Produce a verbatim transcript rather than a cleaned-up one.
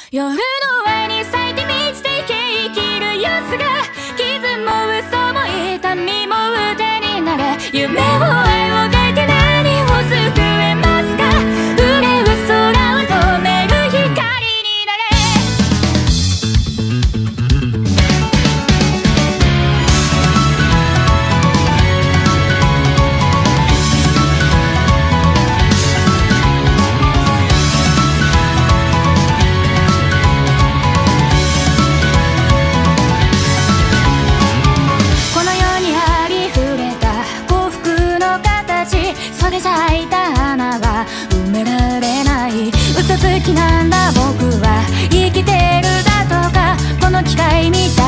夜の上に咲いて満ちて生きる様子が、傷も嘘も痛みも歌になれ。夢を愛を抱いて何を救えますか。憂う空を染める光になれ。この世にありふれた幸福の形、それじゃ開いた穴は埋められない。嘘つきなんだ僕は生きてるだとか、この機械みたい